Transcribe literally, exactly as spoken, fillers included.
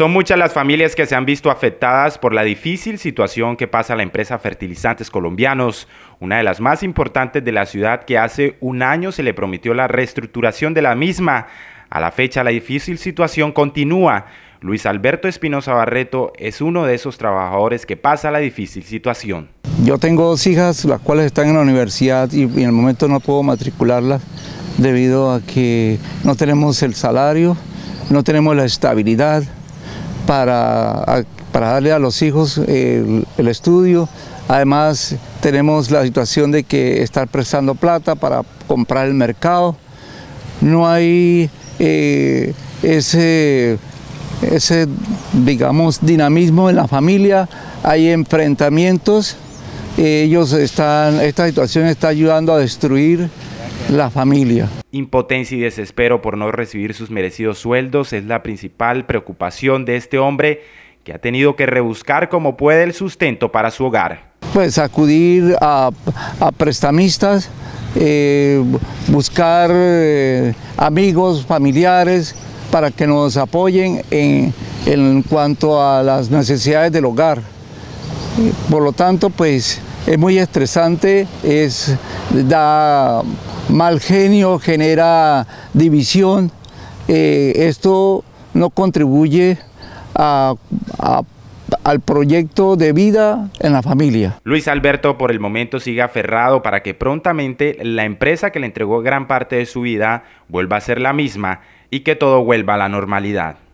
Son muchas las familias que se han visto afectadas por la difícil situación que pasa la empresa Fertilizantes Colombianos, una de las más importantes de la ciudad, que hace un año se le prometió la reestructuración de la misma. A la fecha la difícil situación continúa. Luis Alberto Espinosa Barreto es uno de esos trabajadores que pasa la difícil situación. Yo tengo dos hijas, las cuales están en la universidad y en el momento no puedo matricularlas debido a que no tenemos el salario, no tenemos la estabilidad para, para darle a los hijos el, el estudio. Además tenemos la situación de que estar prestando plata para comprar el mercado. No hay eh, ese, ese, digamos, dinamismo en la familia, hay enfrentamientos. Ellos están, esta situación está ayudando a destruir la familia. Impotencia y desespero por no recibir sus merecidos sueldos es la principal preocupación de este hombre, que ha tenido que rebuscar como puede el sustento para su hogar. Pues acudir a, a prestamistas, eh, buscar eh, amigos, familiares, para que nos apoyen en, en cuanto a las necesidades del hogar. Por lo tanto, pues es muy estresante, es, da mal genio, genera división. Eh, esto no contribuye a, a, al proyecto de vida en la familia. Luis Alberto por el momento sigue aferrado para que prontamente la empresa que le entregó gran parte de su vida vuelva a ser la misma y que todo vuelva a la normalidad.